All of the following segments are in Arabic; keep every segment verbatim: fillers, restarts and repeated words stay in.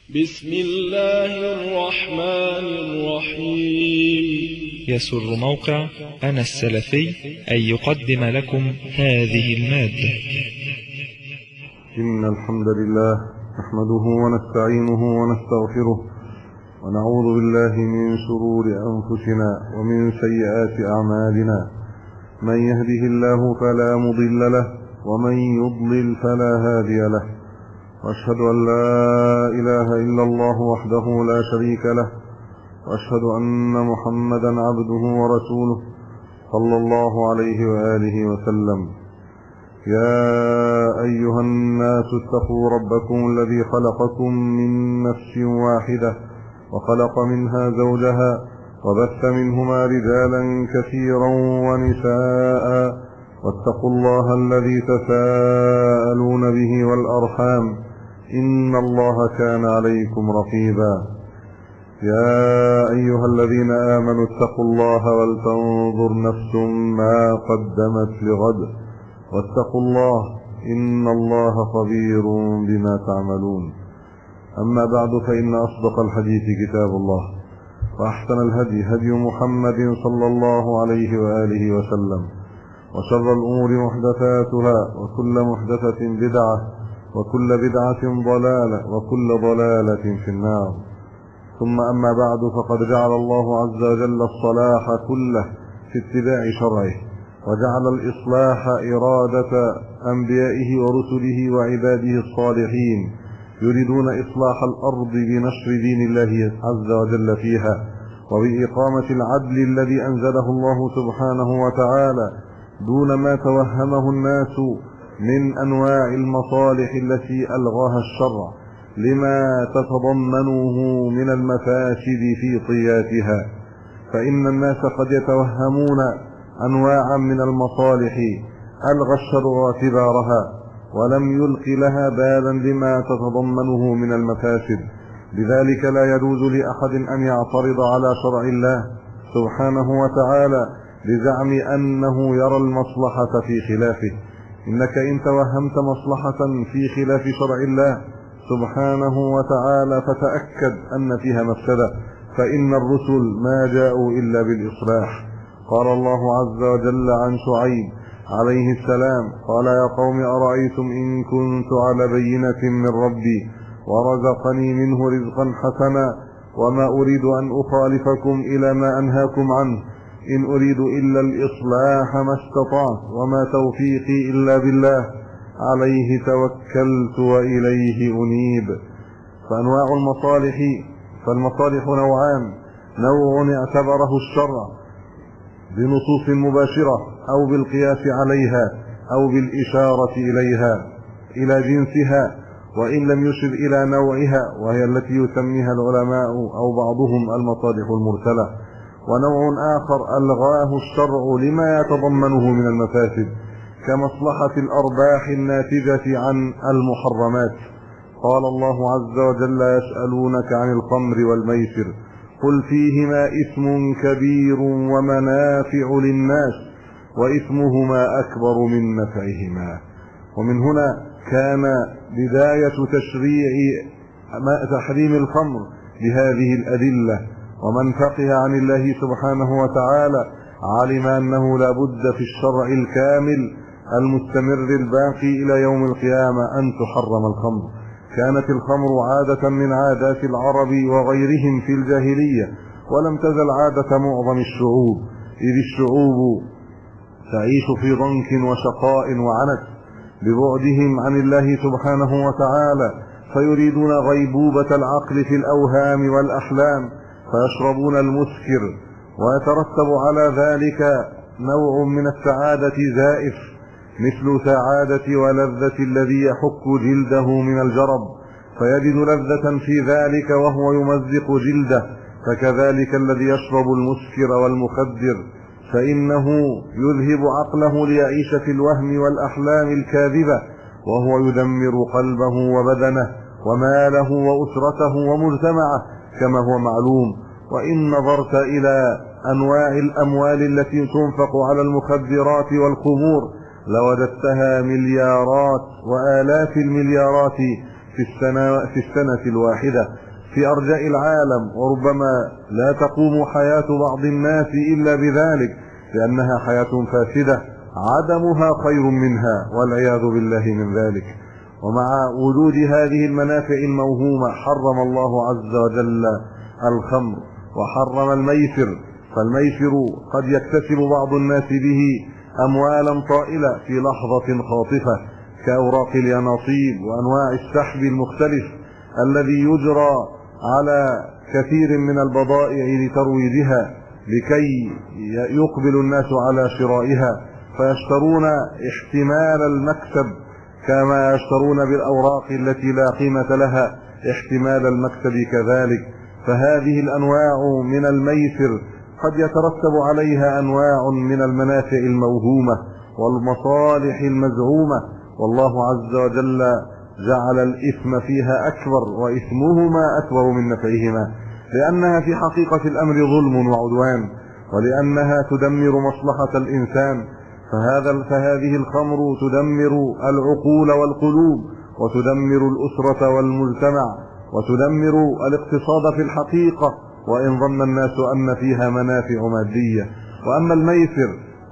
بسم الله الرحمن الرحيم. يسر موقع أنا السلفي أن يقدم لكم هذه المادة. إن الحمد لله نحمده ونستعينه ونستغفره ونعوذ بالله من شرور أنفسنا ومن سيئات أعمالنا. من يهده الله فلا مضل له ومن يضلل فلا هادي له. وأشهد أن لا إله إلا الله وحده لا شريك له، وأشهد أن محمدا عبده ورسوله صلى الله عليه وآله وسلم. يا أيها الناس اتقوا ربكم الذي خلقكم من نفس واحدة وخلق منها زوجها وبث منهما رجالا كثيرا ونساء، واتقوا الله الذي تساءلون به والأرحام إن الله كان عليكم رقيبا. يا أيها الذين آمنوا اتقوا الله ولتنظر نفس ما قدمت لغد واتقوا الله إن الله خبير بما تعملون. أما بعد، فإن أصدق الحديث كتاب الله، وأحسن الهدي هدي محمد صلى الله عليه وآله وسلم، وشر الأمور محدثاتها وكل محدثة بدعة وكل بدعة ضلالة وكل ضلالة في النار. ثم أما بعد، فقد جعل الله عز وجل الصلاح كله في اتباع شرعه، وجعل الإصلاح إرادة أنبيائه ورسله وعباده الصالحين يريدون إصلاح الأرض بنشر دين الله عز وجل فيها، وبإقامة العدل الذي أنزله الله سبحانه وتعالى دون ما توهمه الناس من أنواع المصالح التي ألغاها الشرع لما تتضمنه من المفاسد في طياتها. فإن الناس قد يتوهمون أنواعا من المصالح ألغى الشرع اعتبارها ولم يلق لها بالا لما تتضمنه من المفاسد. لذلك لا يجوز لأحد أن يعترض على شرع الله سبحانه وتعالى بزعم أنه يرى المصلحة في خلافه. إنك إن توهمت مصلحة في خلاف شرع الله سبحانه وتعالى فتأكد أن فيها مفسدة، فإن الرسل ما جاءوا إلا بالإصلاح. قال الله عز وجل عن شعيب عليه السلام: قال يا قوم أرأيتم إن كنت على بينة من ربي ورزقني منه رزقا حسنا وما أريد أن أخالفكم إلى ما أنهاكم عنه، إن أريد إلا الإصلاح ما استطعت وما توفيقي إلا بالله، عليه توكلت وإليه أنيب. فأنواع المصالح فالمصالح نوعان: نوع اعتبره الشرع بنصوص مباشرة أو بالقياس عليها أو بالإشارة إليها إلى جنسها وإن لم يشر إلى نوعها، وهي التي يسميها العلماء أو بعضهم المصالح المرسلة. ونوع آخر ألغاه الشرع لما يتضمنه من المفاسد كمصلحة الأرباح الناتجة عن المحرمات. قال الله عز وجل: يسألونك عن الخمر والميسر قل فيهما إثم كبير ومنافع للناس وإثمهما أكبر من نفعهما. ومن هنا كان بداية تشريع تحريم الخمر بهذه الأدلة. ومن فقه عن الله سبحانه وتعالى علم أنه لا بد في الشرع الكامل المستمر الباقي إلى يوم القيامة أن تحرم الخمر. كانت الخمر عادة من عادات العرب وغيرهم في الجاهلية، ولم تزل عادة معظم الشعوب، إذ الشعوب تعيش في ضنك وشقاء وعنت ببعدهم عن الله سبحانه وتعالى، فيريدون غيبوبة العقل في الأوهام والأحلام فيشربون المسكر، ويترتب على ذلك نوع من السعادة زائف مثل سعادة ولذة الذي يحك جلده من الجرب فيجد لذة في ذلك وهو يمزق جلده. فكذلك الذي يشرب المسكر والمخدر فإنه يذهب عقله ليعيش في الوهم والأحلام الكاذبة، وهو يدمر قلبه وبدنه وماله وأسرته ومجتمعه كما هو معلوم. وإن نظرت إلى أنواع الأموال التي تنفق على المخدرات والخمور لوجدتها مليارات وآلاف المليارات في السنة, في السنة الواحدة في أرجاء العالم، وربما لا تقوم حياة بعض الناس إلا بذلك، لأنها حياة فاسدة عدمها خير منها والعياذ بالله من ذلك. ومع وجود هذه المنافع الموهومة حرم الله عز وجل الخمر وحرم الميسر، فالميسر قد يكتسب بعض الناس به أموالا طائلة في لحظة خاطفة كأوراق اليانصيب وأنواع السحب المختلف الذي يجرى على كثير من البضائع لترويجها لكي يقبل الناس على شرائها، فيشترون احتمال المكسب كما يشترون بالأوراق التي لا قيمة لها احتمال المكسب كذلك. فهذه الأنواع من الميسر قد يترتب عليها أنواع من المنافع الموهومة والمصالح المزعومة، والله عز وجل جعل الإثم فيها أكبر وإثمهما أكبر من نفعهما، لأنها في حقيقة الأمر ظلم وعدوان، ولأنها تدمر مصلحة الإنسان. فهذا فهذه الخمر تدمر العقول والقلوب، وتدمر الأسرة والمجتمع، وتدمر الاقتصاد في الحقيقة، وإن ظن الناس أن فيها منافع مادية. وأما الميسر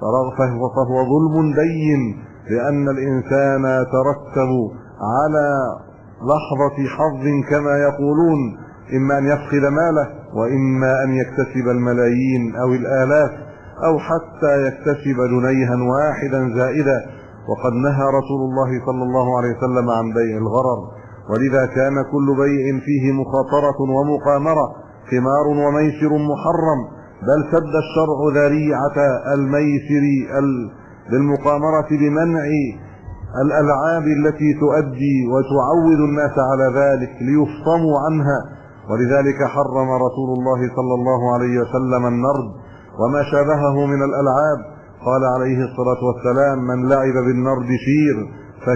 فهو ظلم بين، لأن الإنسان يترتب على لحظة حظ كما يقولون، إما أن يفقد ماله، وإما أن يكتسب الملايين أو الآلاف، أو حتى يكتسب جنيها واحدا زائدا. وقد نهى رسول الله صلى الله عليه وسلم عن بيع الغرر، ولذا كان كل بيع فيه مخاطرة ومقامرة خمار وميسر محرم، بل سد الشرع ذريعة الميسر بالمقامرة بمنع الألعاب التي تؤدي وتعود الناس على ذلك ليفطموا عنها. ولذلك حرم رسول الله صلى الله عليه وسلم النرد وما شابهه من الألعاب. قال عليه الصلاة والسلام: من لعب بالنرد شير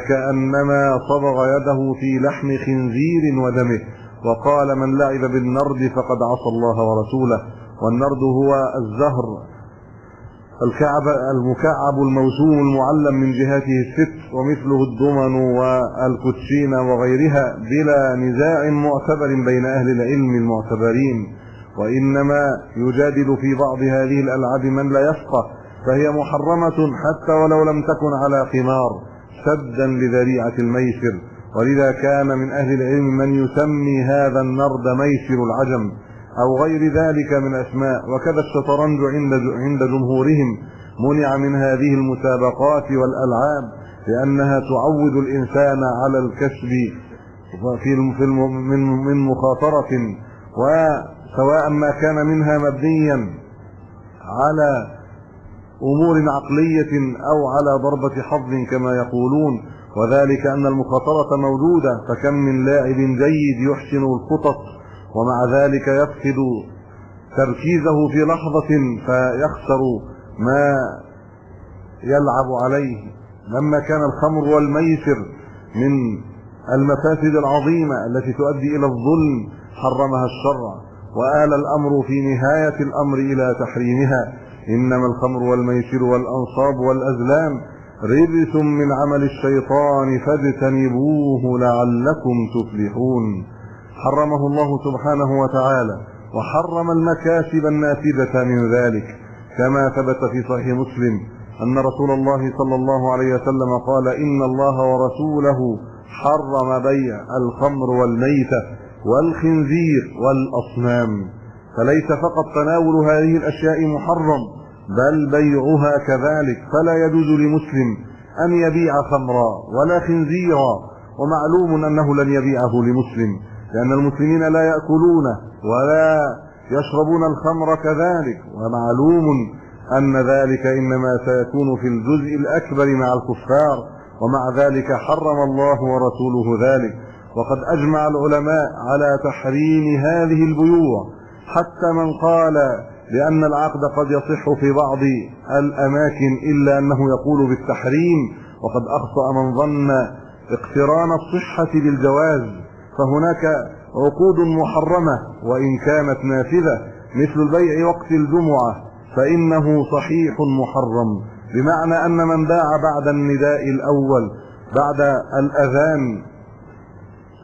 فكأنما صبغ يده في لحم خنزير ودمه. وقال: من لعب بالنرد فقد عصى الله ورسوله. والنرد هو الزهر الكعب المكعب الموسوم المعلم من جهاته الست، ومثله الضمن والكوتشين وغيرها بلا نزاع معتبر بين أهل العلم المعتبرين. وإنما يجادل في بعض هذه الألعاب من لا يفقه، فهي محرمة حتى ولو لم تكن على خمار سدا لذريعة الميسر. ولذا كان من أهل العلم من يسمي هذا النرد ميسر العجم أو غير ذلك من أسماء. وكذا الشطرنج عند عند جمهورهم منع من هذه المسابقات والألعاب، لأنها تعود الإنسان على الكسب في من من مخاطرة، وسواء ما كان منها مبنيا على أمور عقلية أو على ضربة حظ كما يقولون، وذلك أن المخاطرة موجودة. فكم من لاعب جيد يحسن الخطط ومع ذلك يفقد تركيزه في لحظة فيخسر ما يلعب عليه. لما كان الخمر والميسر من المفاسد العظيمة التي تؤدي إلى الظلم حرمها الشرع، وآل الأمر في نهاية الأمر إلى تحريمها. إنما الخمر والميسر والأنصاب والأزلام رجس من عمل الشيطان فاجتنبوه لعلكم تفلحون. حرمه الله سبحانه وتعالى، وحرم المكاسب النافذة من ذلك، كما ثبت في صحيح مسلم أن رسول الله صلى الله عليه وسلم قال: إن الله ورسوله حرم بيع الخمر والميتة والخنزير والأصنام. فليس فقط تناول هذه الأشياء محرم، بل بيعها كذلك. فلا يجوز لمسلم أن يبيع خمرا ولا خنزيرا، ومعلوم أنه لن يبيعه لمسلم، لأن المسلمين لا يأكلونه ولا يشربون الخمر كذلك، ومعلوم أن ذلك إنما سيكون في الجزء الأكبر مع الكفار، ومع ذلك حرم الله ورسوله ذلك. وقد أجمع العلماء على تحريم هذه البيوع، حتى من قال لأن العقد قد يصح في بعض الأماكن إلا أنه يقول بالتحريم، وقد أخطأ من ظن اقتران الصحة بالجواز. فهناك عقود محرمة وإن كانت نافذة، مثل البيع وقت الجمعة فإنه صحيح محرم، بمعنى أن من باع بعد النداء الأول بعد الأذان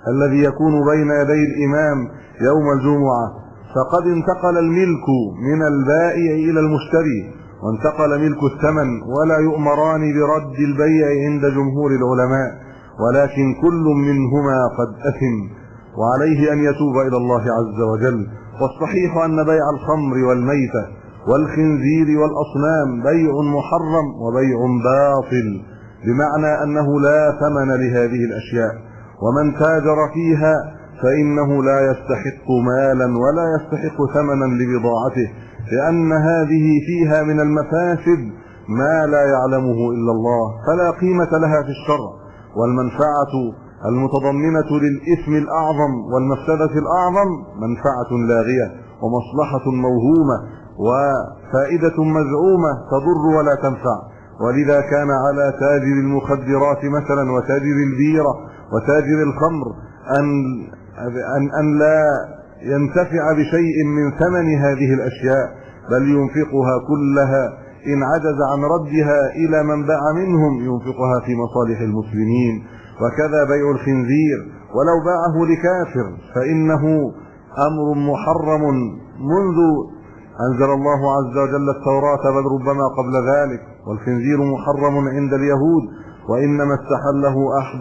الذي يكون بين يدي الإمام يوم الجمعة، فقد انتقل الملك من البائع إلى المشتري، وانتقل ملك الثمن، ولا يؤمران برد البيع عند جمهور العلماء، ولكن كل منهما قد أثم، وعليه أن يتوب إلى الله عز وجل. والصحيح أن بيع الخمر والميتة والخنزير والأصنام بيع محرم وبيع باطل، بمعنى أنه لا ثمن لهذه الأشياء، ومن تاجر فيها فإنه لا يستحق مالا ولا يستحق ثمنا لبضاعته، لأن هذه فيها من المفاسد ما لا يعلمه إلا الله، فلا قيمة لها في الشرع. والمنفعة المتضمنة للإثم الأعظم والمفسدة الأعظم منفعة لاغية ومصلحة موهومة وفائدة مزعومة تضر ولا تنفع. ولذا كان على تاجر المخدرات مثلا وتاجر البيرة وتاجر الخمر أن, أن, أن لا ينتفع بشيء من ثمن هذه الأشياء، بل ينفقها كلها إن عجز عن ردها إلى من باع منهم ينفقها في مصالح المسلمين. وكذا بيع الخنزير ولو باعه لكافر فإنه أمر محرم منذ أنزل الله عز وجل التوراة، بل ربما قبل ذلك. والخنزير محرم عند اليهود، وإنما استحله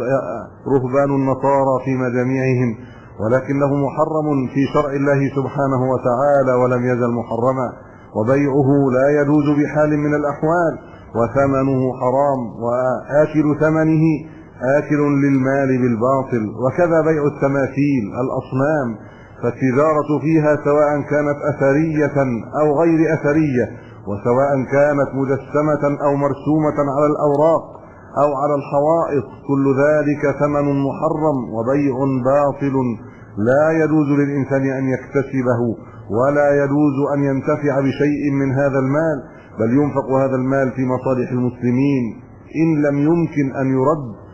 رهبان النصارى في مجامعهم، ولكنه محرم في شرع الله سبحانه وتعالى ولم يزل محرما، وبيعه لا يجوز بحال من الأحوال، وثمنه حرام، وآكل ثمنه آكل للمال بالباطل. وكذا بيع التماثيل الأصنام، فالتجارة فيها سواء كانت أثرية أو غير أثرية، وسواء كانت مجسمة أو مرسومة على الأوراق أو على الحوائط، كل ذلك ثمن محرم وبيع باطل لا يجوز للإنسان أن يكتسبه، ولا يجوز أن ينتفع بشيء من هذا المال، بل ينفق هذا المال في مصالح المسلمين إن لم يمكن أن يرد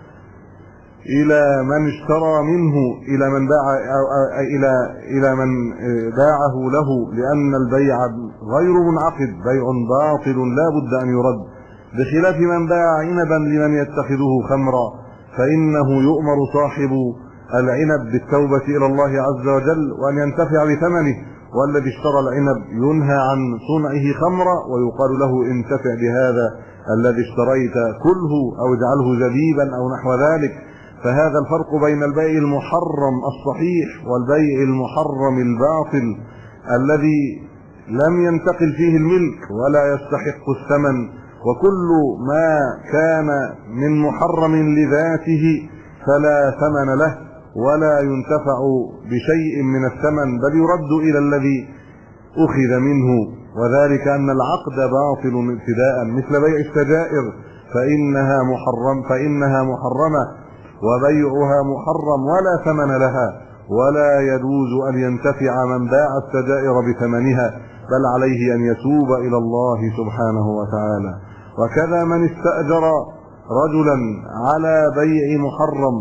إلى من اشترى منه، إلى من باع إلى إلى من باعه له، لأن البيع غير منعقد، بيع باطل لا بد أن يرد، بخلاف من باع عنبا لمن يتخذه خمرا، فإنه يؤمر صاحب العنب بالتوبة إلى الله عز وجل وأن ينتفع بثمنه، والذي اشترى العنب ينهى عن صنعه خمرا ويقال له انتفع بهذا الذي اشتريت، كله أو اجعله زبيبا أو نحو ذلك. فهذا الفرق بين البيع المحرم الصحيح والبيع المحرم الباطل الذي لم ينتقل فيه الملك ولا يستحق الثمن. وكل ما كان من محرم لذاته فلا ثمن له ولا ينتفع بشيء من الثمن، بل يرد إلى الذي أخذ منه، وذلك أن العقد باطل ابتداء، مثل بيع السجائر فإنها محرم فإنها محرمة وبيعها محرم ولا ثمن لها، ولا يجوز أن ينتفع من باع السجائر بثمنها، بل عليه أن يتوب إلى الله سبحانه وتعالى. وكذا من استأجر رجلا على بيع محرم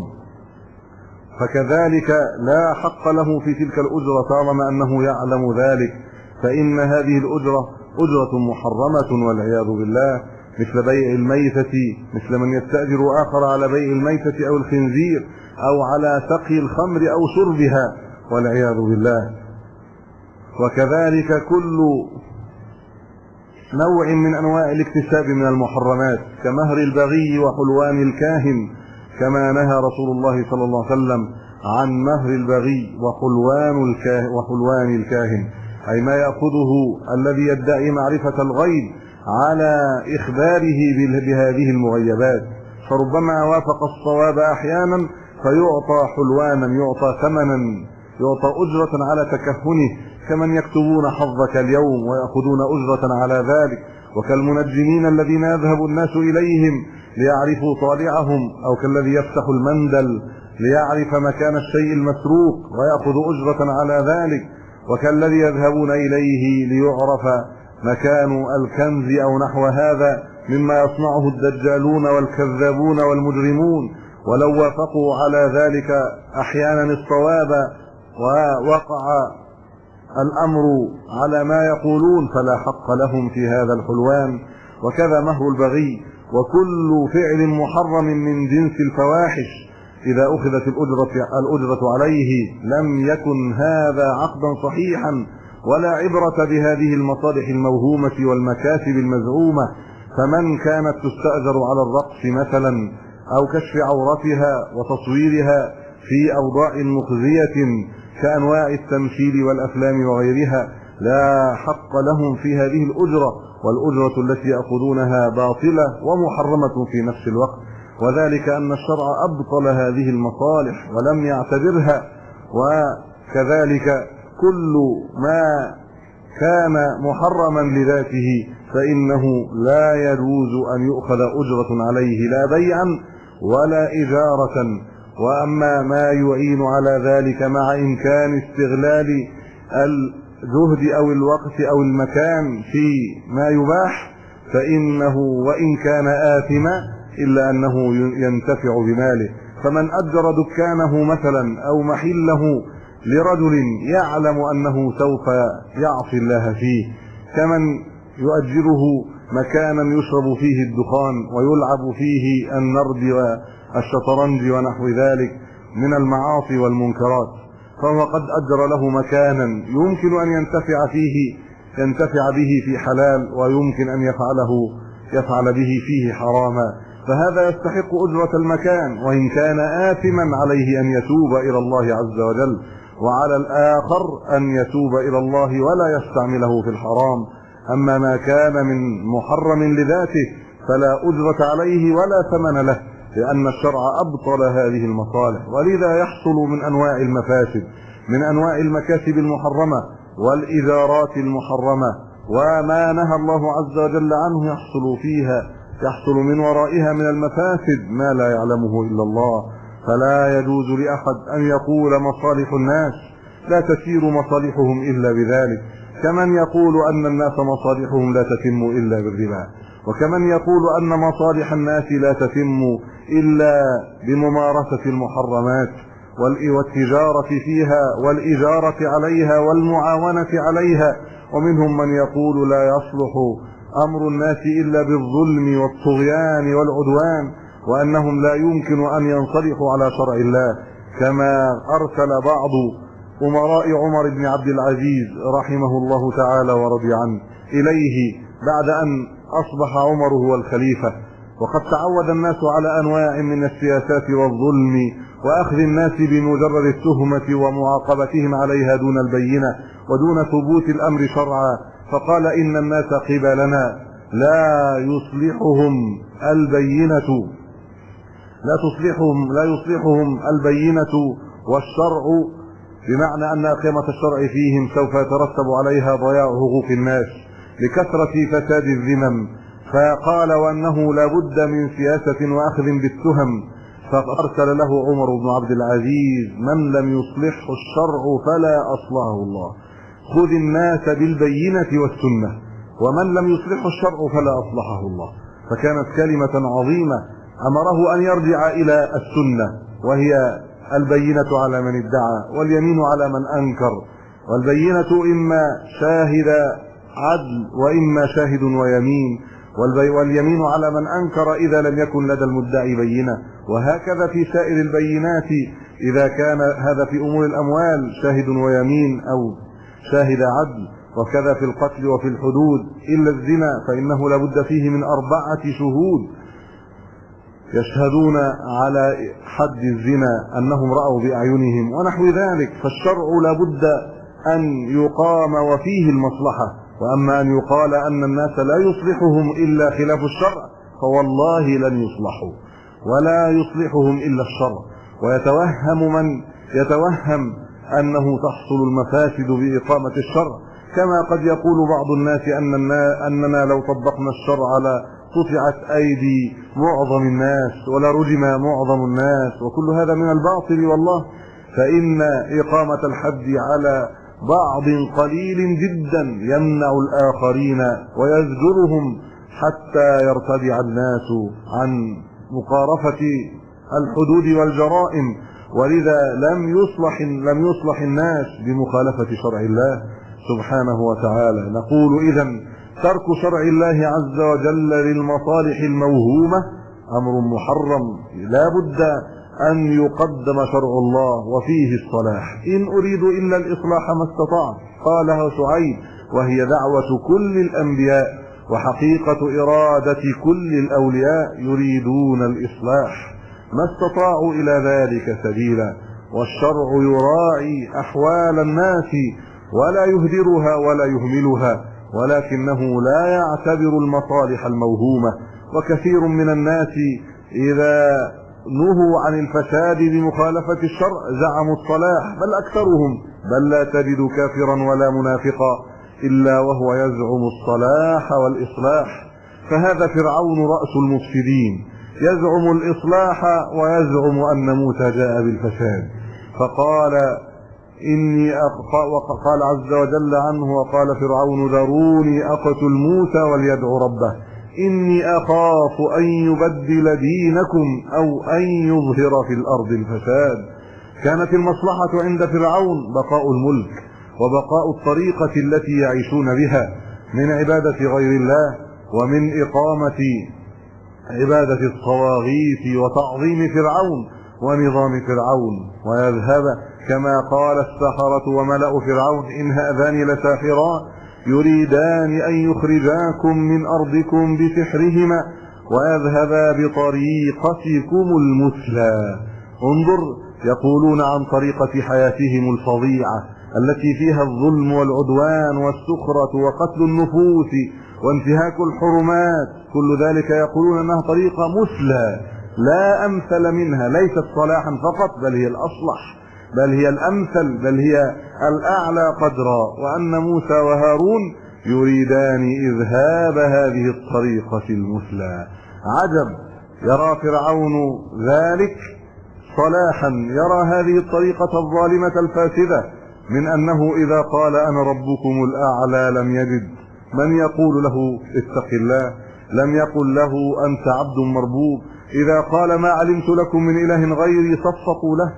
فكذلك لا حق له في تلك الأجرة طالما أنه يعلم ذلك، فإن هذه الأجرة أجرة محرمة والعياذ بالله، مثل بيع الميتة، مثل من يستأجر آخر على بيع الميتة أو الخنزير أو على سقي الخمر أو شربها والعياذ بالله. وكذلك كل نوع من أنواع الاكتساب من المحرمات كمهر البغي وحلوان الكاهن، كما نهى رسول الله صلى الله عليه وسلم عن مهر البغي وحلوان الكاهن, وحلوان الكاهن أي ما يأخذه الذي يدعي معرفة الغيب على إخباره بهذه المغيبات، فربما وافق الصواب أحيانا فيعطى حلوانا، يعطى ثمنا، يعطى أجرة على تكهنه، كمن يكتبون حظك اليوم ويأخذون أجرة على ذلك، وكالمنجمين الذين يذهب الناس إليهم ليعرفوا طالعهم، أو كالذي يفتح المندل ليعرف مكان الشيء المسروق ويأخذ أجرة على ذلك، وكالذي يذهبون إليه ليعرف مكان الكنز أو نحو هذا مما يصنعه الدجالون والكذابون والمجرمون، ولو وافقوا على ذلك أحيانا الصواب ووقع الأمر على ما يقولون فلا حق لهم في هذا الحلوان. وكذا مهر البغي وكل فعل محرم من جنس الفواحش، إذا أخذت الأجرة, الأجرة عليه لم يكن هذا عقدا صحيحا ولا عبرة بهذه المصالح الموهومة والمكاسب المزعومة. فمن كانت تستأجر على الرقص مثلا أو كشف عورتها وتصويرها في أوضاع مخزية كأنواع التمثيل والأفلام وغيرها لا حق لهم في هذه الأجرة، والأجرة التي يأخذونها باطلة ومحرمة في نفس الوقت، وذلك أن الشرع أبطل هذه المصالح ولم يعتبرها. وكذلك كل ما كان محرما لذاته فإنه لا يجوز أن يؤخذ أجرة عليه لا بيعا ولا إجارة. وأما ما يعين على ذلك مع إمكان استغلال الجهد أو الوقت أو المكان في ما يباح فإنه وإن كان آثما إلا أنه ينتفع بماله. فمن أجر دكانه مثلا أو محله لرجل يعلم أنه سوف يعصي الله فيه، كمن يؤجره مكانا يشرب فيه الدخان ويلعب فيه النرد والشطرنج ونحو ذلك من المعاصي والمنكرات، فهو قد أجر له مكانا يمكن أن ينتفع فيه ينتفع به في حلال ويمكن أن يفعله يفعل به فيه حراما، فهذا يستحق أجرة المكان وإن كان آثما عليه أن يتوب إلى الله عز وجل، وعلى الآخر أن يتوب إلى الله ولا يستعمله في الحرام. أما ما كان من محرم لذاته فلا أجرة عليه ولا ثمن له، لأن الشرع أبطل هذه المصالح. ولذا يحصل من أنواع المفاسد من أنواع المكاسب المحرمة والإجارات المحرمة وما نهى الله عز وجل عنه يحصل فيها يحصل من ورائها من المفاسد ما لا يعلمه إلا الله. فلا يجوز لأحد أن يقول مصالح الناس لا تسير مصالحهم إلا بذلك، كمن يقول أن الناس مصالحهم لا تتم إلا بالربا، وكمن يقول أن مصالح الناس لا تتم إلا بممارسة المحرمات والتجارة فيها والإجارة عليها والمعاونة عليها. ومنهم من يقول لا يصلح أمر الناس إلا بالظلم والطغيان والعدوان، وأنهم لا يمكن أن ينصلحوا على شرع الله، كما أرسل بعض أمراء عمر بن عبد العزيز رحمه الله تعالى ورضي عنه إليه بعد أن أصبح عمر هو الخليفة، وقد تعود الناس على أنواع من السياسات والظلم وأخذ الناس بمجرد التهمة ومعاقبتهم عليها دون البينة ودون ثبوت الأمر شرعا، فقال إن الناس قبلنا لا يصلحهم البينة لا تصلحهم لا يصلحهم البينة والشرع، بمعنى أن إقامة الشرع فيهم سوف يترتب عليها ضياع حقوق الناس لكثرة فساد الذمم. فقال وأنه لا بد من سياسة وأخذ بالتهم، فأرسل له عمر بن عبد العزيز من لم يصلحه الشرع فلا أصلحه الله، خذ الناس بالبينة والسنة، ومن لم يصلحه الشرع فلا أصلحه الله. فكانت كلمة عظيمة أمره أن يرجع إلى السنة، وهي البينة على من ادعى واليمين على من أنكر، والبينة إما شاهد عدل وإما شاهد ويمين، واليمين على من أنكر إذا لم يكن لدى المدعي بينة. وهكذا في سائر البينات إذا كان هذا في أمور الأموال شاهد ويمين أو شاهد عدل، وكذا في القتل وفي الحدود إلا الزنا فإنه لابد فيه من أربعة شهود يشهدون على حد الزنا أنهم رأوا بأعينهم ونحو ذلك. فالشرع لابد أن يقام وفيه المصلحة. وأما أن يقال أن الناس لا يصلحهم إلا خلاف الشرع فوالله لن يصلحوا ولا يصلحهم إلا الشرع. ويتوهم من يتوهم أنه تحصل المفاسد بإقامة الشرع، كما قد يقول بعض الناس أننا, أننا لو طبقنا الشرع لقطعت أيدي معظم الناس ولرجم معظم الناس، وكل هذا من الباطل والله. فإن إقامة الحد على بعض قليل جدا يمنع الآخرين ويزجرهم حتى يرتدع الناس عن مقارفة الحدود والجرائم، ولذا لم يصلح لم يصلح الناس بمخالفة شرع الله سبحانه وتعالى. نقول إذن ترك شرع الله عز وجل للمصالح الموهومة أمر محرم، لا بد أن يقدم شرع الله وفيه الصلاح. إن أريد إلا الإصلاح ما استطعت، قالها شعيب، وهي دعوة كل الأنبياء وحقيقة إرادة كل الأولياء، يريدون الإصلاح ما استطاعوا إلى ذلك سبيلا. والشرع يراعي أحوال الناس ولا يهدرها ولا يهملها، ولكنه لا يعتبر المصالح الموهومة. وكثير من الناس إذا نهوا عن الفساد بمخالفة الشرع زعموا الصلاح، بل أكثرهم، بل لا تجد كافرا ولا منافقا إلا وهو يزعم الصلاح والإصلاح. فهذا فرعون رأس المفسدين، يزعم الإصلاح ويزعم أن موسى جاء بالفساد. فقال إني وقال عز وجل عنه: وقال فرعون ذروني أقتل موسى وليدعو ربه إني أخاف أن يبدل دينكم أو أن يظهر في الأرض الفساد. كانت المصلحة عند فرعون بقاء الملك وبقاء الطريقة التي يعيشون بها من عبادة غير الله ومن إقامة عبادة الطواغيت وتعظيم فرعون ونظام فرعون، ويذهب كما قال السحرة وملأ فرعون إن هذان لساحران يريدان أن يخرجاكم من أرضكم بسحرهما ويذهبا بطريقتكم المثلى. انظر، يقولون عن طريقة حياتهم الفظيعة التي فيها الظلم والعدوان والسخرة وقتل النفوس وانتهاك الحرمات، كل ذلك يقولون أنها طريقة مثلى لا أمثل منها، ليست صلاحا فقط بل هي الأصلح، بل هي الأمثل، بل هي الأعلى قدرا، وأن موسى وهارون يريدان إذهاب هذه الطريقة المثلى. عجب، يرى فرعون ذلك صلاحا، يرى هذه الطريقة الظالمة الفاسدة من أنه إذا قال أنا ربكم الأعلى لم يجد من يقول له اتق الله، لم يقل له أنت عبد مربوب. إذا قال ما علمت لكم من إله غيري صفقوا له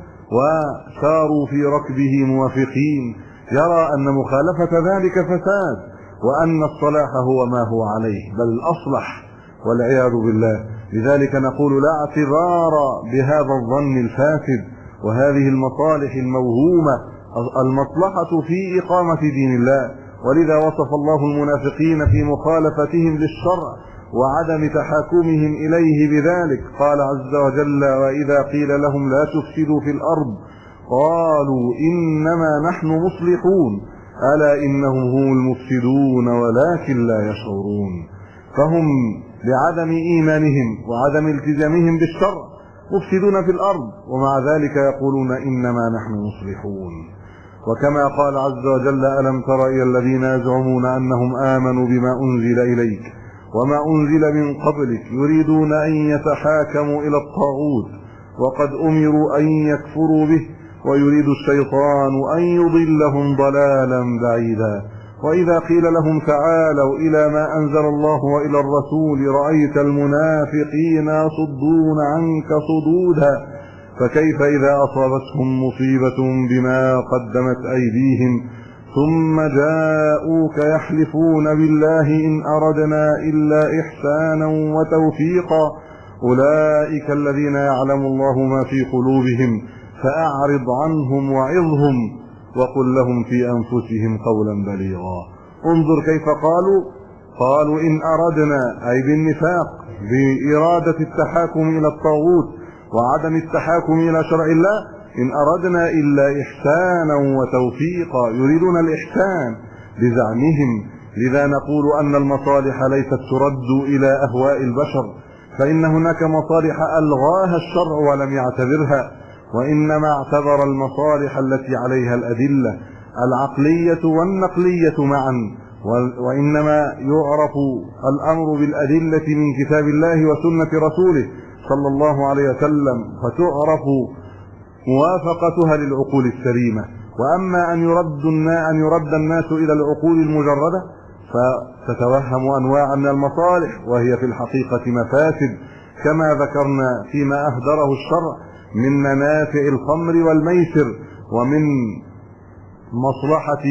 وساروا في ركبه موافقين. يرى أن مخالفة ذلك فساد، وأن الصلاح هو ما هو عليه بل الأصلح، والعياذ بالله. لذلك نقول لا اعتبار بهذا الظن الفاسد وهذه المصالح الموهومة. المصلحة في إقامة دين الله، ولذا وصف الله المنافقين في مخالفتهم للشرع وعدم تحاكمهم إليه بذلك. قال عز وجل وإذا قيل لهم لا تفسدوا في الأرض قالوا إنما نحن مصلحون ألا إنهم هم المفسدون ولكن لا يشعرون. فهم بعدم إيمانهم وعدم التزامهم بالشرع مفسدون في الأرض، ومع ذلك يقولون إنما نحن مصلحون. وكما قال عز وجل ألم تر إلى الذين يزعمون أنهم آمنوا بما أنزل إليك وما أنزل من قبلك يريدون أن يتحاكموا إلى الطاغوت وقد أمروا أن يكفروا به ويريد الشيطان أن يضلهم ضلالا بعيدا. وإذا قيل لهم تعالوا إلى ما أنزل الله وإلى الرسول رأيت المنافقين يصدون عنك صدودا فكيف إذا أصابتهم مصيبة بما قدمت أيديهم ثم جاءوك يحلفون بالله إن أردنا إلا إحسانا وتوفيقا أولئك الذين يعلم الله ما في قلوبهم فأعرض عنهم وعظهم وقل لهم في أنفسهم قولا بليغا. انظر كيف قالوا قالوا إن أردنا، أي بالنفاق بإرادة التحاكم إلى الطاغوت وعدم التحاكم إلى شرع الله، إن أردنا إلا إحسانا وتوفيقا، يريدون الإحسان بزعمهم. لذا نقول أن المصالح ليست ترد إلى أهواء البشر، فإن هناك مصالح ألغاها الشرع ولم يعتبرها، وإنما اعتبر المصالح التي عليها الأدلة العقلية والنقلية معا، وإنما يعرف الأمر بالأدلة من كتاب الله وسنة رسوله صلى الله عليه وسلم، فتعرف موافقتها للعقول السليمة. وأما أن يرد أن يرد الناس إلى العقول المجردة فتتوهم أنواع من المصالح وهي في الحقيقة مفاسد، كما ذكرنا فيما أهدره الشرع من منافع الخمر والميسر، ومن مصلحة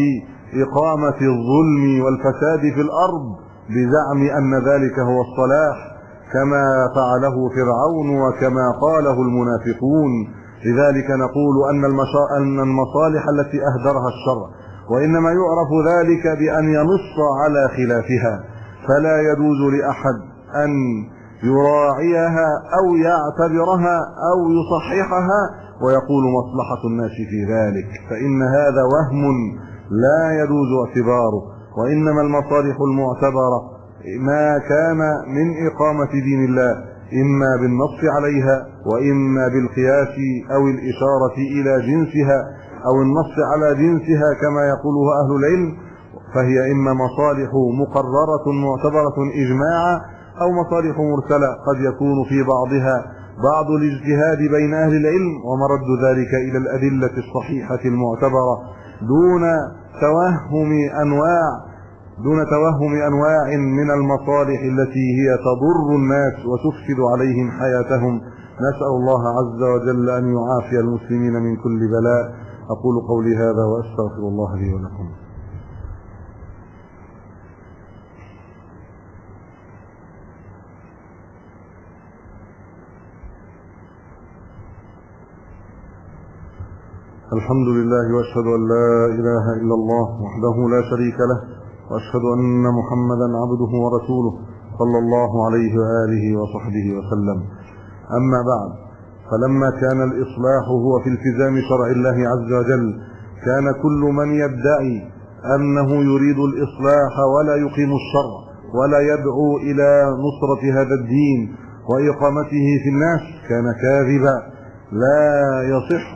إقامة الظلم والفساد في الأرض بزعم أن ذلك هو الصلاح. كما فعله فرعون وكما قاله المنافقون. لذلك نقول أن أن المصالح التي أهدرها الشرع، وإنما يعرف ذلك بأن ينص على خلافها، فلا يجوز لأحد أن يراعيها أو يعتبرها أو يصححها ويقول مصلحة الناس في ذلك، فإن هذا وهم لا يجوز اعتباره. وإنما المصالح المعتبرة ما كان من إقامة دين الله إما بالنص عليها وإما بالقياس أو الإشارة إلى جنسها أو النص على جنسها كما يقوله أهل العلم، فهي إما مصالح مقررة معتبرة إجماعا أو مصالح مرسلة قد يكون في بعضها بعض الاجتهاد بين أهل العلم ومرد ذلك إلى الأدلة الصحيحة المعتبرة دون توهم أنواع دون توهم أنواع من المصالح التي هي تضر الناس وتفسد عليهم حياتهم. نسأل الله عز وجل أن يعافي المسلمين من كل بلاء. أقول قولي هذا وأستغفر الله لي ولكم. الحمد لله واشهد ان لا اله الا الله وحده لا شريك له، واشهد ان محمدا عبده ورسوله صلى الله عليه واله وصحبه وسلم. اما بعد، فلما كان الاصلاح هو في التزام شرع الله عز وجل، كان كل من يدعي انه يريد الاصلاح ولا يقيم الشرع ولا يدعو الى نصرة هذا الدين واقامته في الناس كان كاذبا. لا يصح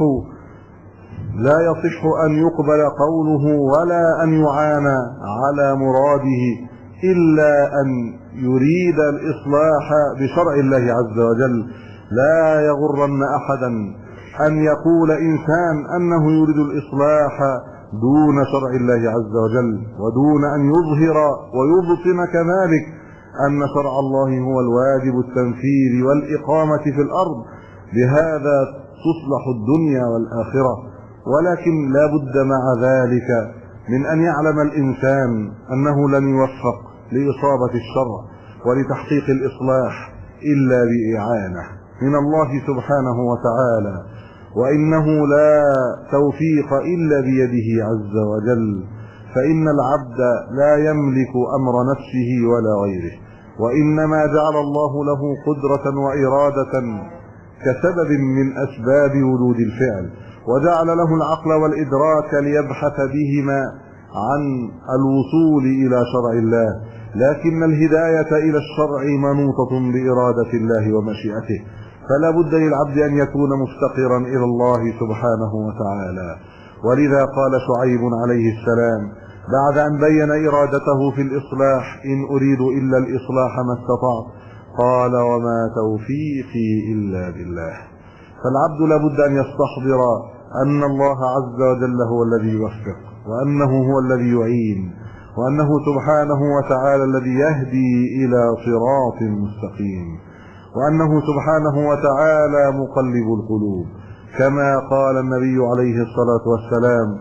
لا يصح أن يقبل قوله ولا أن يعانى على مراده إلا أن يريد الإصلاح بشرع الله عز وجل. لا يغرن أحدا أن يقول إنسان أنه يريد الإصلاح دون شرع الله عز وجل، ودون أن يظهر ويبطن كذلك أن شرع الله هو الواجب التنفيذ والإقامة في الأرض. بهذا تصلح الدنيا والآخرة. ولكن لا بد مع ذلك من أن يعلم الإنسان أنه لن يوفق لإصابة الشرع ولتحقيق الإصلاح إلا بإعانة من الله سبحانه وتعالى، وإنه لا توفيق إلا بيده عز وجل، فإن العبد لا يملك أمر نفسه ولا غيره، وإنما جعل الله له قدرة وإرادة كسبب من أسباب وجود الفعل، وجعل له العقل والإدراك ليبحث بهما عن الوصول إلى شرع الله. لكن الهداية إلى الشرع منوطة بإرادة الله ومشيئته، فلا بد للعبد أن يكون مفتقرا إلى الله سبحانه وتعالى. ولذا قال شعيب عليه السلام بعد أن بين إرادته في الإصلاح: إن أريد إلا الإصلاح ما استطعت، قال: وما توفيقي إلا بالله. فالعبد لابد أن يستحضر أن الله عز وجل هو الذي يوفق، وأنه هو الذي يعين، وأنه سبحانه وتعالى الذي يهدي إلى صراط مستقيم، وأنه سبحانه وتعالى مقلب القلوب، كما قال النبي عليه الصلاة والسلام: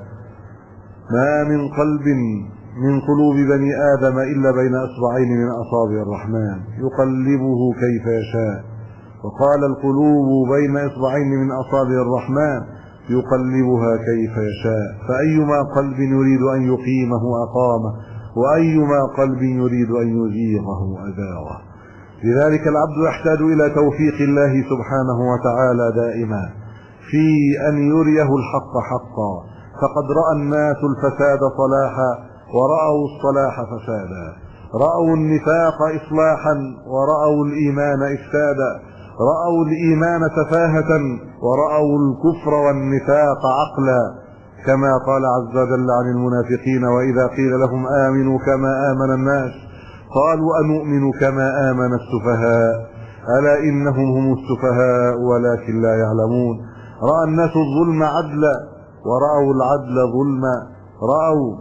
ما من قلب من قلوب بني آدم إلا بين أصبعين من أصابع الرحمن يقلبه كيف يشاء. وقال: القلوب بين إصبعين من أصابع الرحمن يقلبها كيف يشاء، فأيما قلب يريد أن يقيمه أقامه، وأيما قلب يريد أن يزيغه أزاغه. لذلك العبد يحتاج إلى توفيق الله سبحانه وتعالى دائما في أن يريه الحق حقا، فقد رأى الناس الفساد صلاحا ورأوا الصلاح فسادا، رأوا النفاق إصلاحا ورأوا الإيمان إفسادا، رأوا الإيمان تفاهة ورأوا الكفر والنفاق عقلا، كما قال عز وجل عن المنافقين: وإذا قيل لهم آمنوا كما آمن الناس قالوا أنؤمن كما آمن السفهاء ألا إنهم هم السفهاء ولكن لا يعلمون. رأى الناس الظلم عدلا ورأوا العدل ظلما، رأوا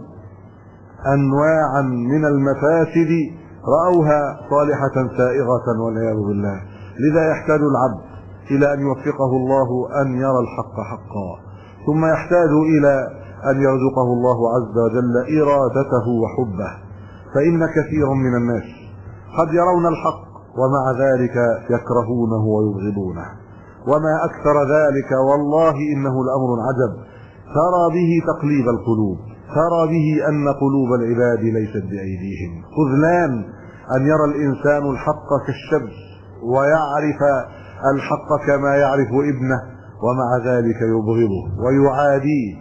أنواعا من المفاسد رأوها صالحة سائغة والعياذ بالله. لذا يحتاج العبد إلى أن يوفقه الله أن يرى الحق حقا، ثم يحتاج إلى أن يرزقه الله عز وجل إرادته وحبه، فإن كثيرا من الناس قد يرون الحق ومع ذلك يكرهونه ويبغضونه. وما أكثر ذلك، والله إنه لأمر عجب ترى به تقليب القلوب، ترى به أن قلوب العباد ليست بأيديهم. خذلان أن يرى الإنسان الحق كالشمس ويعرف الحق كما يعرف ابنه، ومع ذلك يبغضه ويعاديه.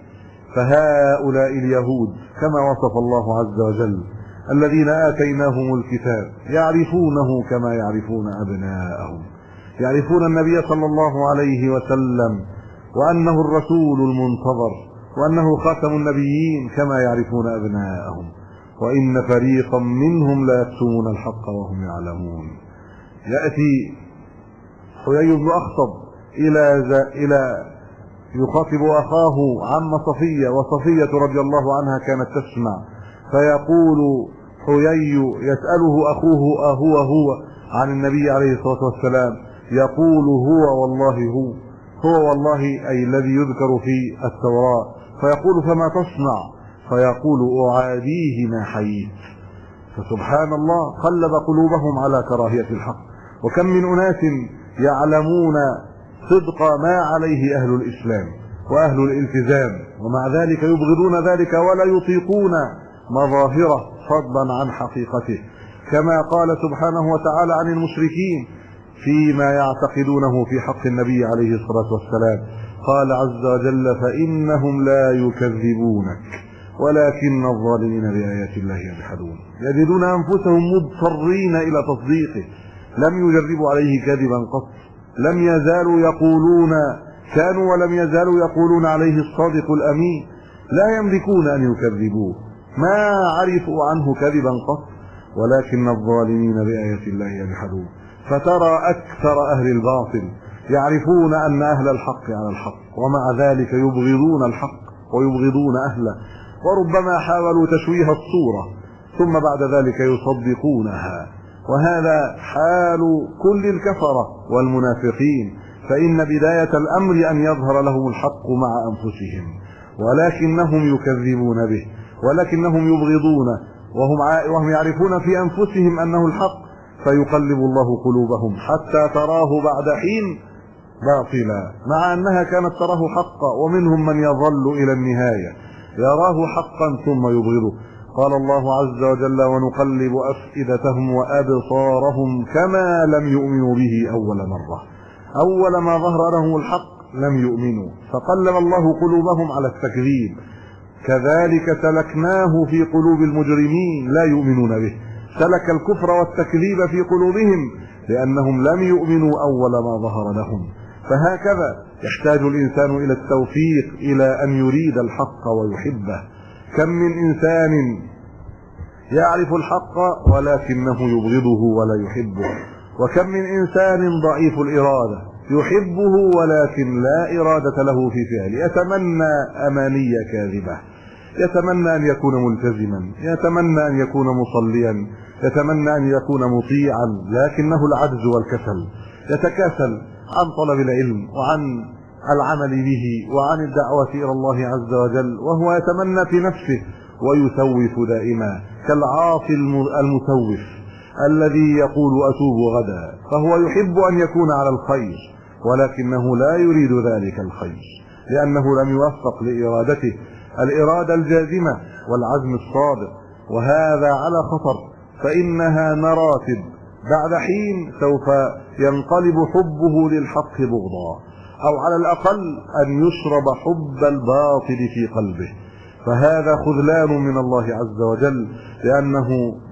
فهؤلاء اليهود كما وصف الله عز وجل الذين آتيناهم الكتاب يعرفونه كما يعرفون أبناءهم، يعرفون النبي صلى الله عليه وسلم وأنه الرسول المنتظر وأنه خاتم النبيين كما يعرفون أبناءهم، وإن فريقا منهم لا يكتمون الحق وهم يعلمون. يأتي حيي بن أخطب إلى إلى يخاطب أخاه عم صفية، وصفية رضي الله عنها كانت تسمع، فيقول حيي يسأله أخوه أهو هو عن النبي عليه الصلاة والسلام، يقول هو والله هو هو والله أي الذي يذكر في التوراة. فيقول فما تصنع؟ فيقول أعاديه ما حييت. فسبحان الله قلب قلوبهم على كراهية الحق. وكم من أناس يعلمون صدق ما عليه أهل الإسلام وأهل الالتزام، ومع ذلك يبغضون ذلك ولا يطيقون مظاهره فضلا عن حقيقته، كما قال سبحانه وتعالى عن المشركين فيما يعتقدونه في حق النبي عليه الصلاة والسلام. قال عز وجل فإنهم لا يكذبونك ولكن الظالمين بآيات الله يجحدون. يجدون أنفسهم مضطرين إلى تصديقه، لم يجربوا عليه كذبا قط، لم يزالوا يقولون كانوا ولم يزالوا يقولون عليه الصادق الأمين، لا يملكون أن يكذبوه، ما عرفوا عنه كذبا قط، ولكن الظالمين بآيات الله يجحدون. فترى أكثر أهل الباطل يعرفون أن أهل الحق على الحق، ومع ذلك يبغضون الحق ويبغضون أهله، وربما حاولوا تشويه الصورة ثم بعد ذلك يصدقونها. وهذا حال كل الكفرة والمنافقين، فإن بداية الأمر أن يظهر لهم الحق مع أنفسهم، ولكنهم يكذبون به، ولكنهم يبغضونه، وهم وهم يعرفون في أنفسهم أنه الحق، فيقلب الله قلوبهم حتى تراه بعد حين باطلا، مع أنها كانت تراه حقا. ومنهم من يظل إلى النهاية يراه حقا ثم يبغضه. قال الله عز وجل ونقلب أفئدتهم وأبصارهم كما لم يؤمنوا به أول مرة. أول ما ظهر لهم الحق لم يؤمنوا، فقلب الله قلوبهم على التكذيب. كذلك سلكناه في قلوب المجرمين لا يؤمنون به، سلك الكفر والتكذيب في قلوبهم لأنهم لم يؤمنوا أول ما ظهر لهم. فهكذا يحتاج الإنسان إلى التوفيق، إلى أن يريد الحق ويحبه. كم من إنسان يعرف الحق ولكنه يبغضه ولا يحبه، وكم من إنسان ضعيف الإرادة يحبه ولكن لا إرادة له في فعله، يتمنى أماني كاذبة، يتمنى أن يكون ملتزما، يتمنى أن يكون مصليا، يتمنى أن يكون مطيعا، لكنه العجز والكسل، يتكاسل عن طلب العلم وعن العمل به وعن الدعوة إلى الله عز وجل، وهو يتمنى في نفسه ويسوف دائما كالعاصي المسوف الذي يقول أتوب غدا، فهو يحب أن يكون على الخير ولكنه لا يريد ذلك الخير لأنه لم يوفق لإرادته الإرادة الجازمة والعزم الصادق. وهذا على خطر، فإنها مراتب، بعد حين سوف ينقلب حبه للحق بغضا، أو على الأقل أن يشرب حب الباطل في قلبه. فهذا خذلان من الله عز وجل، لأنه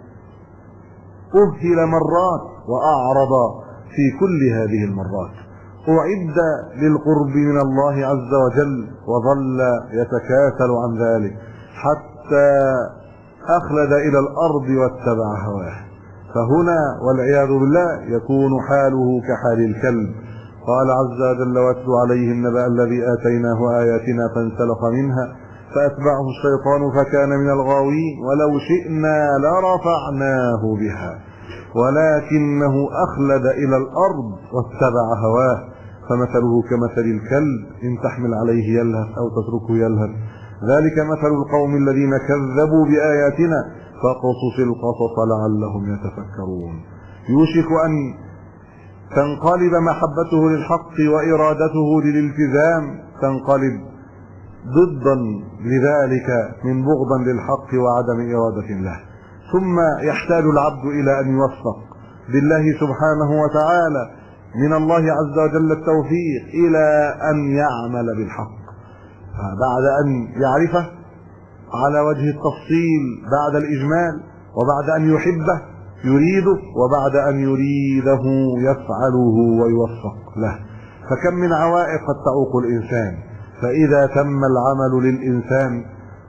أذهل مرات وأعرض في كل هذه المرات، أعد للقرب من الله عز وجل وظل يتكاسل عن ذلك حتى أخلد إلى الأرض واتبع هواه. فهنا والعياذ بالله يكون حاله كحال الكلب. قال عز وجل واتل عليهم نبأ الذي آتيناه آياتنا فانسلخ منها فأتبعه الشيطان فكان من الغاوين ولو شئنا لرفعناه بها ولكنه أخلد إلى الأرض واتبع هواه فمثله كمثل الكلب إن تحمل عليه يلهث أو تتركه يلهث ذلك مثل القوم الذين كذبوا بآياتنا فاقصص القصص لعلهم يتفكرون. يوشك أن تنقلب محبته للحق وإرادته للالتزام تنقلب ضدا لذلك من بغضا للحق وعدم إرادة له. ثم يحتاج العبد إلى أن يوفق بالله سبحانه وتعالى من الله عز وجل التوفيق إلى أن يعمل بالحق بعد أن يعرفه على وجه التفصيل بعد الإجمال، وبعد أن يحبه يريده، وبعد أن يريده يفعله ويوفق له. فكم من عوائق قد تعوق الإنسان، فإذا تم العمل للإنسان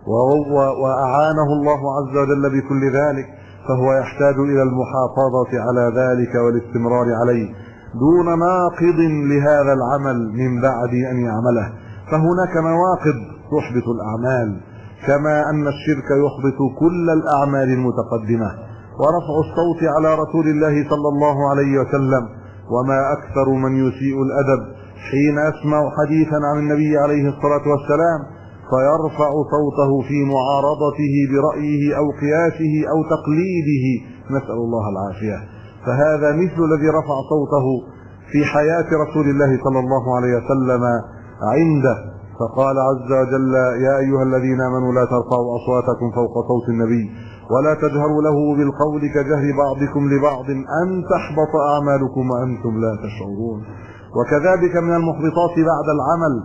وأعانه الله عز وجل بكل ذلك فهو يحتاج إلى المحافظة على ذلك والاستمرار عليه دون ناقض لهذا العمل من بعد أن يعمله. فهناك نواقض تحبط الأعمال، كما أن الشرك يحبط كل الأعمال المتقدمة. ورفع الصوت على رسول الله صلى الله عليه وسلم، وما أكثر من يسيء الأدب حين يسمع حديثا عن النبي عليه الصلاة والسلام فيرفع صوته في معارضته برأيه أو قياسه أو تقليده، نسأل الله العافية. فهذا مثل الذي رفع صوته في حياة رسول الله صلى الله عليه وسلم عنده، فقال عز وجل: يا أيها الذين آمنوا لا ترفعوا أصواتكم فوق صوت النبي ولا تجهروا له بالقول كجهر بعضكم لبعض أن تحبط أعمالكم وأنتم لا تشعرون. وكذلك من المحبطات بعد العمل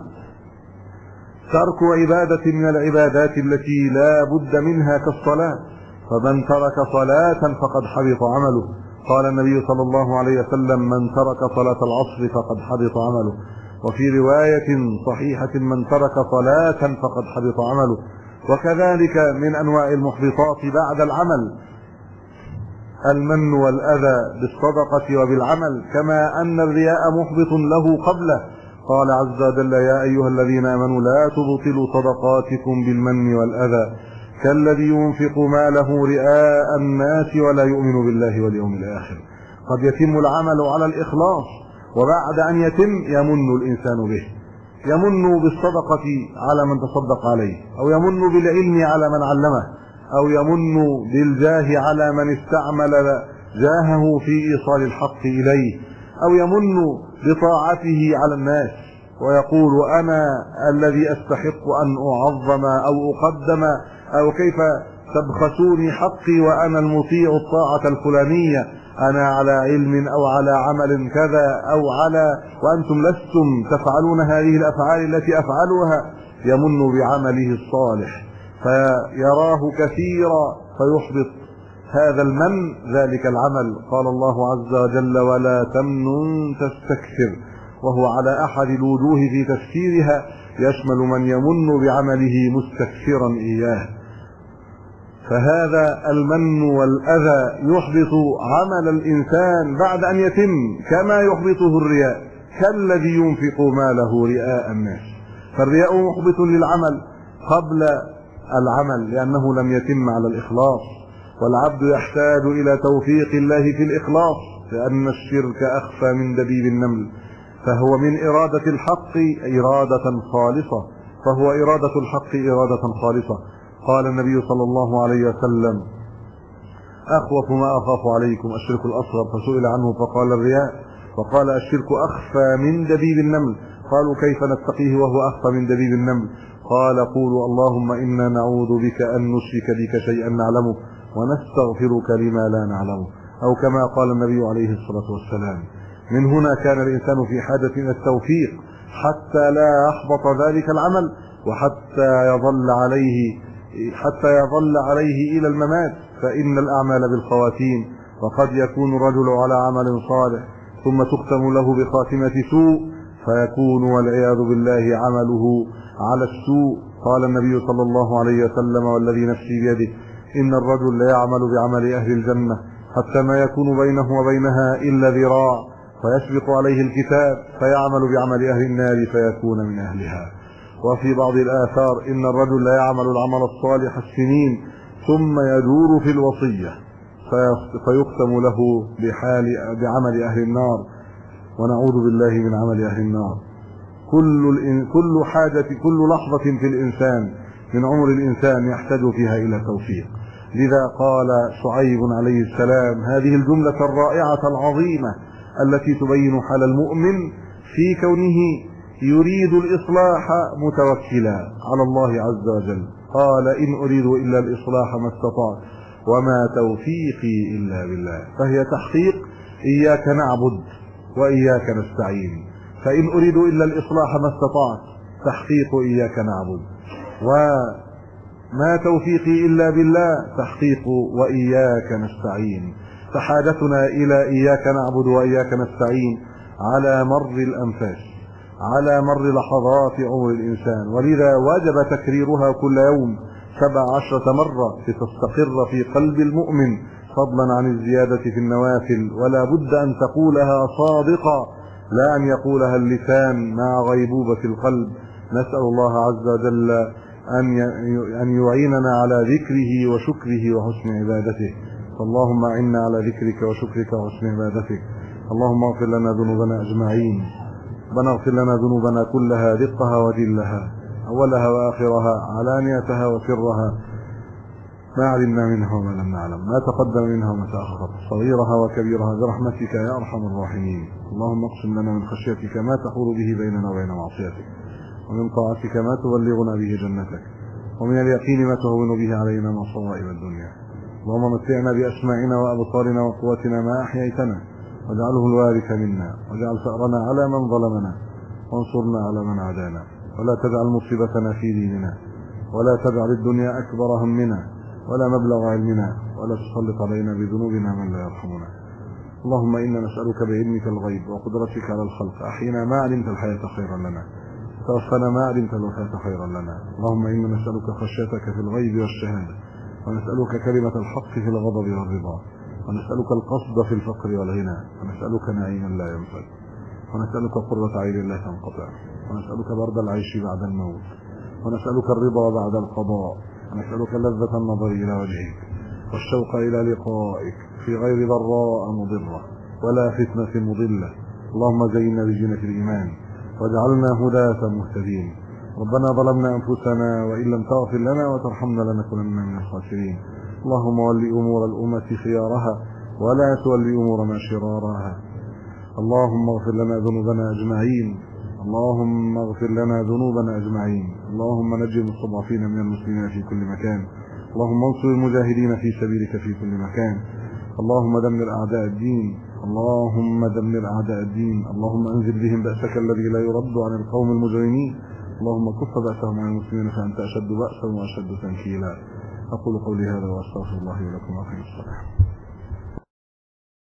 ترك عبادة من العبادات التي لا بد منها كالصلاة، فمن ترك صلاة فقد حبط عمله. قال النبي صلى الله عليه وسلم: من ترك صلاة العصر فقد حبط عمله. وفي رواية صحيحة: من ترك صلاة فقد حبط عمله. وكذلك من أنواع المحبطات بعد العمل المن والأذى بالصدقة وبالعمل، كما أن الرياء محبط له قبله. قال عز وجل: يا أيها الذين آمنوا لا تبطلوا صدقاتكم بالمن والأذى كالذي ينفق ماله رئاء الناس ولا يؤمن بالله واليوم الآخر. قد يتم العمل على الإخلاص، وبعد أن يتم يمن الإنسان به، يمن بالصدقة على من تصدق عليه، أو يمن بالعلم على من علمه، أو يمن بالجاه على من استعمل جاهه في إيصال الحق إليه، أو يمن بطاعته على الناس ويقول: أنا الذي أستحق أن أعظم أو أقدم، أو كيف تبخسوني حقي وأنا المطيع الطاعة الفلانية، أنا على علم أو على عمل كذا أو على وأنتم لستم تفعلون هذه الأفعال التي أفعلها. يمن بعمله الصالح فيراه كثيرا فيحبط هذا المن ذلك العمل. قال الله عز وجل: ولا تمنن تستكثر، وهو على أحد الوجوه في تفسيرها يشمل من يمن بعمله مستكثرا إياه. فهذا المن والأذى يحبط عمل الإنسان بعد أن يتم، كما يحبطه الرياء كالذي ينفق ماله رئاء الناس. فالرياء محبط للعمل قبل العمل لأنه لم يتم على الإخلاص، والعبد يحتاج إلى توفيق الله في الإخلاص، لأن الشرك أخفى من دبيب النمل، فهو من إرادة الحق إرادة خالصة، فهو إرادة الحق إرادة خالصة. قال النبي صلى الله عليه وسلم: أخوف ما أخاف عليكم الشرك الأصغر، فسئل عنه فقال: الرياء، فقال: الشرك أخفى من دبيب النمل. قالوا: كيف نتقيه وهو أخفى من دبيب النمل؟ قال: قولوا اللهم إنا نعوذ بك أن نشرك بك شيئا نعلمه ونستغفرك لما لا نعلمه، أو كما قال النبي عليه الصلاة والسلام. من هنا كان الإنسان في حاجة إلى التوفيق حتى لا يحبط ذلك العمل، وحتى يظل عليه حتى يظل عليه إلى الممات، فإن الأعمال بالخواتيم، وقد يكون الرجل على عمل صالح ثم تختم له بخاتمة سوء فيكون والعياذ بالله عمله على السوء. قال النبي صلى الله عليه وسلم: والذي نفسي بيده إن الرجل لا يعمل بعمل أهل الجنة حتى ما يكون بينه وبينها إلا ذراع، فيسبق عليه الكتاب فيعمل بعمل أهل النار فيكون من أهلها. وفي بعض الآثار: إن الرجل لا يعمل العمل الصالح السنين ثم يدور في الوصية فيختم له بحال بعمل أهل النار، ونعوذ بالله من عمل أهل النار. كل كل حاجة كل لحظة في الإنسان من عمر الإنسان يحتاج فيها إلى توفيق، لذا قال شعيب عليه السلام هذه الجملة الرائعة العظيمة التي تبين حال المؤمن في كونه يريد الإصلاح متوكلا على الله عز وجل. قال إن أريد إلا الإصلاح ما استطعت وما توفيقي إلا بالله. فهي تحقيق إياك نعبد وإياك نستعين. فإن أريد إلا الإصلاح ما استطعت تحقيق إياك نعبد، وما توفيقي إلا بالله تحقيق وإياك نستعين. فحاجتنا إلى إياك نعبد وإياك نستعين على مر الأنفاس، على مر لحظات عمر الإنسان، ولذا وجب تكريرها كل يوم سبع عشرة مرة لتستقر في قلب المؤمن، فضلا عن الزيادة في النوافل. ولا بد أن تقولها صادقة، لا أن يقولها اللسان مع غيبوبة القلب. نسأل الله عز وجل أن يعيننا على ذكره وشكره وحسن عبادته. اللهم أعنا على ذكرك وشكرك وحسن عبادتك. اللهم اغفر لنا ذنوبنا أجمعين، ربنا اغفر لنا ذنوبنا كلها دقها وجلها، أولها وآخرها، علانيتها وسرها، ما علمنا منها وما لم نعلم، ما تقدم منها وما تأخر، صغيرها وكبيرها، برحمتك يا أرحم الراحمين. اللهم اقسم لنا من خشيتك ما تحول به بيننا وبين معصيتك، ومن طاعتك ما تبلغنا به جنتك، ومن اليقين ما تهون به علينا مصائب الدنيا. اللهم متعنا بأسماعنا وأبصارنا وقوتنا ما أحييتنا، واجعله الوارث منا، واجعل ثأرنا على من ظلمنا، وانصرنا على من عادانا، ولا تجعل مصيبتنا في ديننا، ولا تجعل الدنيا أكبر همنا ولا مبلغ علمنا، ولا تسلط علينا بذنوبنا من لا يرحمنا. اللهم إنا نسألك بعلمك الغيب وقدرتك على الخلق، أحينا ما علمت الحياة خيرا لنا، توفنا ما علمت الوفاة خيرا لنا. اللهم إنا نسألك خشيتك في الغيب والشهادة، ونسألك كلمة الحق في الغضب والرضا، ونسألك القصد في الفقر والغنى، ونسألك نعيما لا ينفد، ونسألك قرة عين لا تنقطع، ونسألك برد العيش بعد الموت، ونسألك الرضا بعد القضاء، ونسألك لذة النظر إلى وجهك والشوق إلى لقائك في غير ضراء مضرة ولا فتنة مضلة. اللهم زينا بزينة الإيمان واجعلنا هداة مهتدين. ربنا ظلمنا أنفسنا وإن لم تغفر لنا وترحمنا لنكونن من الخاسرين. اللهم ول أمور الأمة خيارها ولا تولي أمور ما شرارها. اللهم اغفر لنا ذنوبنا أجمعين، اللهم اغفر لنا ذنوبنا أجمعين. اللهم نجي المستضعفين من المسلمين في كل مكان. اللهم انصر المجاهدين في سبيلك في كل مكان. اللهم دمر أعداء الدين، اللهم دمر أعداء الدين. اللهم أنزل بهم بأسك الذي لا يرد عن القوم المجرمين. اللهم كف بأسهم عن المسلمين فأنت أشد بأسا وأشد تنكيلا. أقول قولي هذا وأستغفر الله لكم وأقيم الصلاة.